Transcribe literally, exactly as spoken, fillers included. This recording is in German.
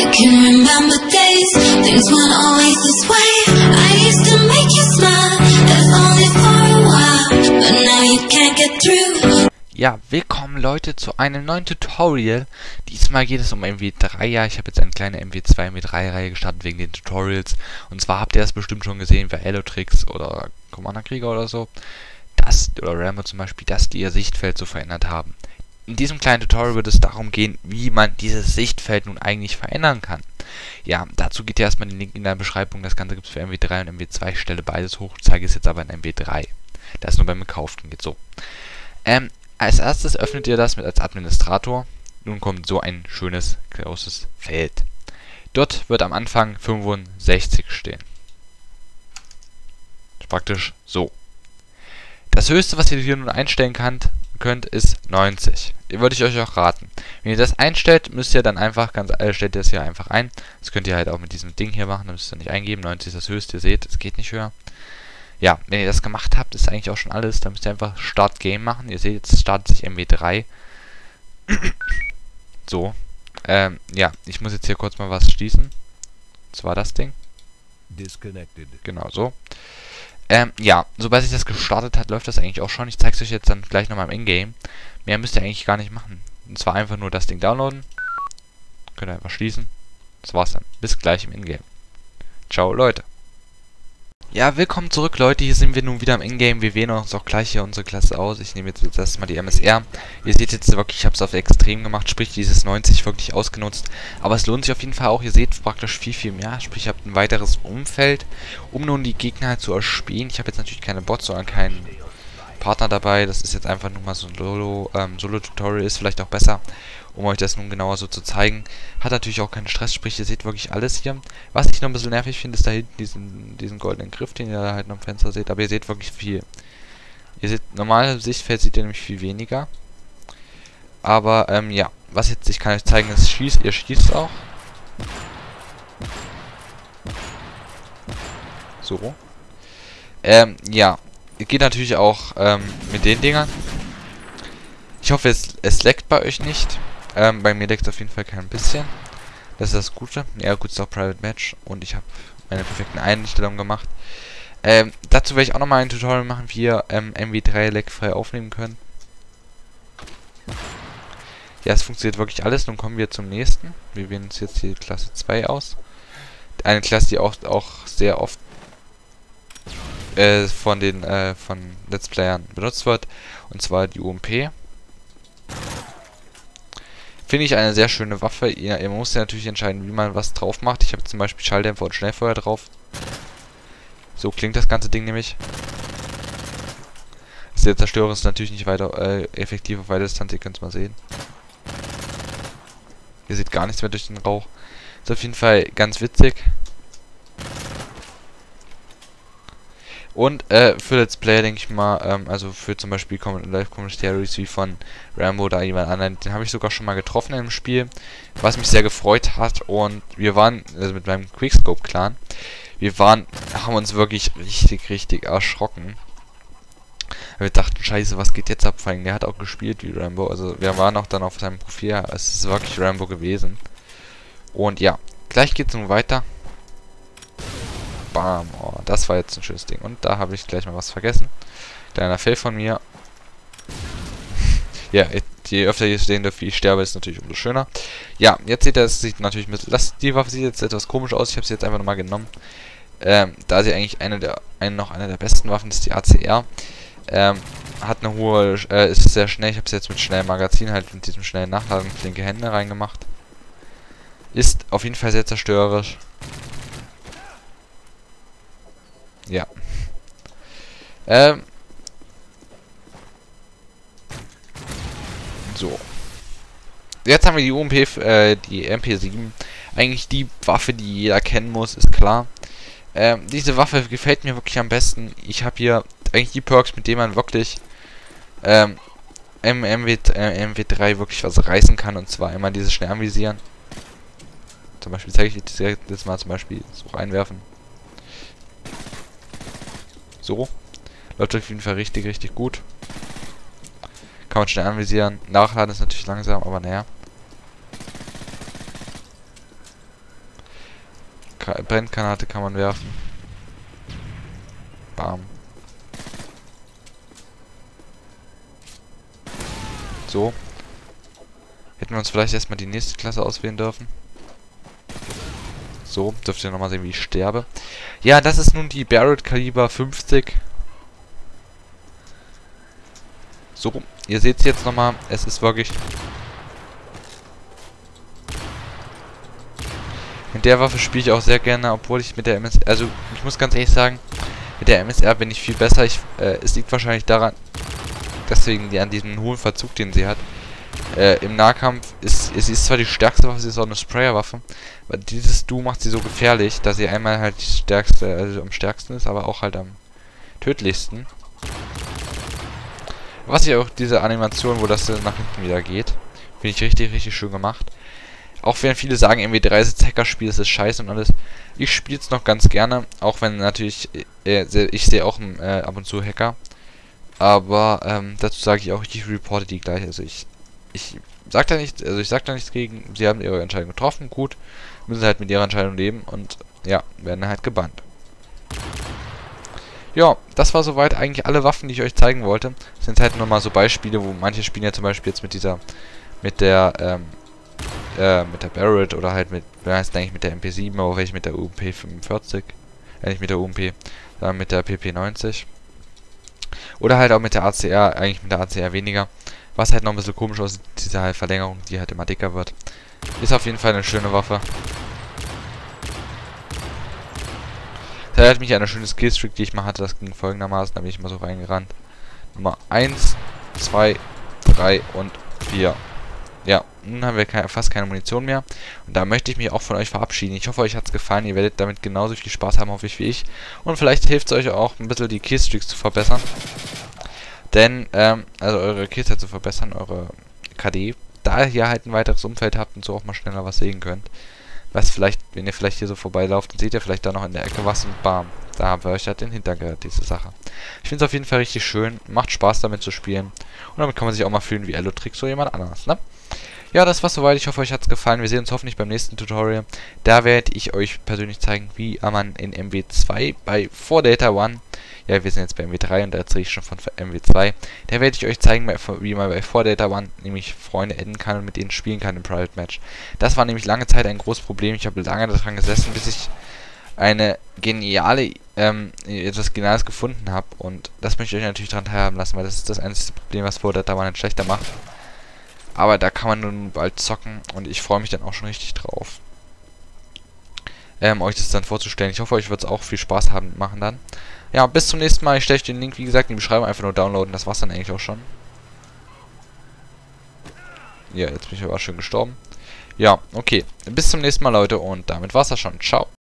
can remember days, things weren't always this way. I used to make you smile, if only for a while, but now you can't get through. Ja, willkommen Leute zu einem neuen Tutorial. Diesmal geht es um M W drei. Ja, ich habe jetzt eine kleine M W zwei, M W drei Reihe gestartet wegen den Tutorials. Und zwar habt ihr das bestimmt schon gesehen bei Elotrix oder Commander Krieger oder so. Das, oder Rambo zum Beispiel, dass die ihr Sichtfeld so verändert haben. In diesem kleinen Tutorial wird es darum gehen, wie man dieses Sichtfeld nun eigentlich verändern kann. Ja, dazu geht ihr erstmal den Link in der Beschreibung. Das Ganze gibt es für M W drei und M W zwei. Ich stelle beides hoch, zeige es jetzt aber in M W drei. Das nur beim Gekauften geht so. Ähm, Als erstes öffnet ihr das mit als Administrator. Nun kommt so ein schönes, großes Feld. Dort wird am Anfang fünfundsechzig stehen. Praktisch so. Das höchste, was ihr hier nun einstellen könnt, könnt ist neunzig. Ihr würde ich euch auch raten. Wenn ihr das einstellt, müsst ihr dann einfach, ganz äh, stellt ihr das hier einfach ein. Das könnt ihr halt auch mit diesem Ding hier machen, das müsst ihr nicht eingeben. neunzig ist das höchste, ihr seht, es geht nicht höher. Ja, wenn ihr das gemacht habt, ist eigentlich auch schon alles. Dann müsst ihr einfach Start Game machen. Ihr seht, jetzt startet sich M W drei. So. Ähm, ja, ich muss jetzt hier kurz mal was schließen. Und zwar das Ding. Disconnected. Genau, so. Ähm, ja, sobald sich das gestartet hat, läuft das eigentlich auch schon. Ich zeige es euch jetzt dann gleich nochmal im Ingame. Mehr müsst ihr eigentlich gar nicht machen. Und zwar einfach nur das Ding downloaden. Könnt ihr einfach schließen. Das war's dann. Bis gleich im Ingame. Ciao, Leute. Ja, willkommen zurück, Leute. Hier sind wir nun wieder im Ingame. Wir wählen uns auch gleich hier unsere Klasse aus. Ich nehme jetzt erstmal die M S R. Ihr seht jetzt wirklich, ich habe es auf extrem gemacht, sprich dieses neunzig wirklich ausgenutzt. Aber es lohnt sich auf jeden Fall auch. Ihr seht praktisch viel, viel mehr. Sprich, ihr habt ein weiteres Umfeld, um nun die Gegner halt zu erspähen. Ich habe jetzt natürlich keine Bots, sondern keinen Partner dabei. Das ist jetzt einfach nur mal so ein Solo, ähm, Solo-Tutorial. Ist vielleicht auch besser, um euch das nun genauer so zu zeigen. Hat natürlich auch keinen Stress, sprich, ihr seht wirklich alles hier. Was ich noch ein bisschen nervig finde, ist da hinten diesen, diesen goldenen Griff, den ihr da halt noch am Fenster seht. Aber ihr seht wirklich viel. Ihr seht, normales Sichtfeld seht ihr nämlich viel weniger. Aber, ähm, ja. Was jetzt, ich kann euch zeigen, ist schießt. Ihr schießt auch. So. Ähm, ja. Ihr geht natürlich auch, ähm, mit den Dingern. Ich hoffe, es, es leckt bei euch nicht. Ähm, bei mir leckt es auf jeden Fall kein bisschen. Das ist das Gute. Ja, gut, ist auch Private Match. Und ich habe meine perfekten Einstellungen gemacht. Ähm, dazu werde ich auch nochmal ein Tutorial machen, wie ihr ähm, M W drei leckfrei aufnehmen könnt. Ja, es funktioniert wirklich alles. Nun kommen wir zum nächsten. Wir wählen uns jetzt die Klasse zwei aus. Eine Klasse, die auch, auch sehr oft äh, von den äh, von Let's Playern benutzt wird. Und zwar die U M P. Finde ich eine sehr schöne Waffe. Ihr, ihr müsst ja natürlich entscheiden, wie man was drauf macht. Ich habe zum Beispiel Schalldämpfer und Schnellfeuer drauf. So klingt das ganze Ding nämlich. Der Zerstörer ist natürlich nicht weiter äh, effektiv auf weiter Distanz, ihr könnt es mal sehen. Ihr seht gar nichts mehr durch den Rauch. Ist auf jeden Fall ganz witzig. Und äh, für Let's Play denke ich mal, ähm, also für zum Beispiel Live-Commentaries wie von Rambo oder jemand anderen, den habe ich sogar schon mal getroffen im Spiel, was mich sehr gefreut hat. Und wir waren, also mit meinem Quickscope-Clan, wir waren, haben uns wirklich richtig, richtig erschrocken. Wir dachten, scheiße, was geht jetzt ab? Vor allem, der hat auch gespielt wie Rambo, also wir waren auch dann auf seinem Profil, es ist wirklich Rambo gewesen. Und ja, gleich geht es nun weiter. Bam, oh, das war jetzt ein schönes Ding. Und da habe ich gleich mal was vergessen. Kleiner Fail von mir. Ja, je öfter ihr sehen dürft, wie ich sterbe, ist natürlich umso schöner. Ja, jetzt seht ihr, es sieht natürlich mit... Das, die Waffe sieht jetzt etwas komisch aus. Ich habe sie jetzt einfach nochmal genommen. Ähm, da sie eigentlich eine der, eine, noch eine der besten Waffen ist, die A C R. Ähm, hat eine hohe... Äh, ist sehr schnell. Ich habe sie jetzt mit schnellem Magazin, halt mit diesem schnellen Nachladen, flinke Hände reingemacht. Ist auf jeden Fall sehr zerstörerisch. Ja. Ähm. So. Jetzt haben wir die U M P, äh, die M P sieben. Eigentlich die Waffe, die jeder kennen muss, ist klar. Ähm, diese Waffe gefällt mir wirklich am besten. Ich habe hier eigentlich die Perks, mit denen man wirklich ähm, im M W drei wirklich was reißen kann. Und zwar immer dieses schnell anvisieren. Zum Beispiel zeige ich dir jetzt mal zum Beispiel so reinwerfen. So. Läuft auf jeden Fall richtig, richtig gut. Kann man schnell anvisieren. Nachladen ist natürlich langsam, aber naja. Ka Brenngranate kann man werfen. Bam. So. Hätten wir uns vielleicht erstmal die nächste Klasse auswählen dürfen. So, dürft ihr nochmal sehen, wie ich sterbe. Ja, das ist nun die Barrett Kaliber fünfzig. So, ihr seht es jetzt nochmal. Es ist wirklich... Mit der Waffe spiele ich auch sehr gerne, obwohl ich mit der M S R... Also, ich muss ganz ehrlich sagen, mit der M S R bin ich viel besser. Ich, äh, es liegt wahrscheinlich daran, deswegen an diesem hohen Verzug, den sie hat. Äh, im Nahkampf ist, sie ist zwar die stärkste Waffe, sie ist auch eine Sprayer-Waffe, aber dieses Du macht sie so gefährlich, dass sie einmal halt die stärkste, also am stärksten ist, aber auch halt am tödlichsten. Was ich auch diese Animation, wo das nach hinten wieder geht, finde ich richtig, richtig schön gemacht. Auch wenn viele sagen, M W drei ist Hackerspiel, das ist scheiße und alles. Ich spiele es noch ganz gerne, auch wenn natürlich, äh, ich sehe auch äh, ab und zu Hacker. Aber ähm, dazu sage ich auch, ich reporte die gleich. Also ich, ich sag da nichts, also ich sag da nichts gegen. Sie haben ihre Entscheidung getroffen, gut, müssen halt mit ihrer Entscheidung leben und ja, werden halt gebannt. Ja, das war soweit eigentlich alle Waffen, die ich euch zeigen wollte. Das sind halt nochmal so Beispiele, wo manche spielen ja zum Beispiel jetzt mit dieser, mit der, ähm, äh, mit der Barrett oder halt mit, wer heißt eigentlich mit der M P sieben, aber welche mit der U M P fünfundvierzig, äh, nicht mit der U M P, sondern mit der P P neunzig. Oder halt auch mit der A C R, eigentlich mit der A C R weniger. Was halt noch ein bisschen komisch aussieht, diese halt Verlängerung, die halt immer dicker wird. Ist auf jeden Fall eine schöne Waffe. Das erinnert mich an eine schöne Skillstreak, die ich mal hatte. Das ging folgendermaßen, da bin ich mal so reingerannt. Nummer eins, zwei, drei und vier. Ja, nun haben wir keine, fast keine Munition mehr. Und da möchte ich mich auch von euch verabschieden. Ich hoffe, euch hat es gefallen. Ihr werdet damit genauso viel Spaß haben, hoffe ich, wie ich. Und vielleicht hilft es euch auch ein bisschen die Killstreaks zu verbessern. Denn, ähm, also eure Kills zu verbessern, eure K D. Da ihr halt ein weiteres Umfeld habt und so auch mal schneller was sehen könnt. Was vielleicht, wenn ihr vielleicht hier so vorbeilauft, dann seht ihr vielleicht da noch in der Ecke was und bam. Da haben wir euch halt den Hintergrund, diese Sache. Ich finde es auf jeden Fall richtig schön. Macht Spaß damit zu spielen. Und damit kann man sich auch mal fühlen wie Elotrix oder jemand anderes, ne? Ja, das war's soweit. Ich hoffe, euch hat's gefallen. Wir sehen uns hoffentlich beim nächsten Tutorial. Da werde ich euch persönlich zeigen, wie man in M W zwei bei four Data One, ja, wir sind jetzt bei M W drei und da erzähle ich schon von M W zwei, da werde ich euch zeigen, wie man bei four Data One nämlich Freunde adden kann und mit denen spielen kann im Private Match. Das war nämlich lange Zeit ein großes Problem. Ich habe lange daran gesessen, bis ich eine geniale, ähm, etwas Geniales gefunden habe. Und das möchte ich euch natürlich daran teilhaben lassen, weil das ist das einzige Problem, was four Data One halt schlechter macht. Aber da kann man nun bald zocken und ich freue mich dann auch schon richtig drauf, ähm, euch das dann vorzustellen. Ich hoffe, euch wird es auch viel Spaß haben machen dann. Ja, bis zum nächsten Mal. Ich stelle euch den Link, wie gesagt, in die Beschreibung, einfach nur downloaden. Das war's dann eigentlich auch schon. Ja, jetzt bin ich aber schön gestorben. Ja, okay. Bis zum nächsten Mal, Leute, und damit war's das schon. Ciao.